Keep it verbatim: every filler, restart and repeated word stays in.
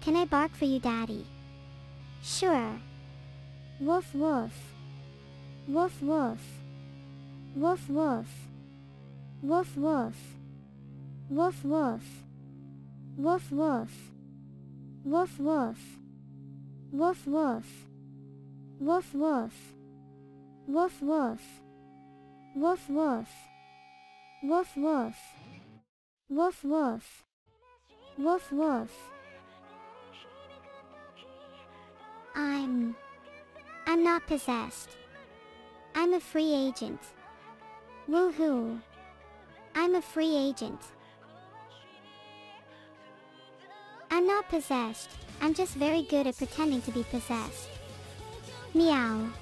Can I bark for you, Daddy? Sure. Woof woof. Woof woof. Woof woof. Woof woof. Woof woof. Woof woof. Woof woof. Woof woof. Woof woof. Woof woof. Woof woof. Woof woof. Woof woof. Woof woof. I'm... I'm not possessed. I'm a free agent. Woohoo. I'm a free agent. I'm not possessed, I'm just very good at pretending to be possessed. Meow.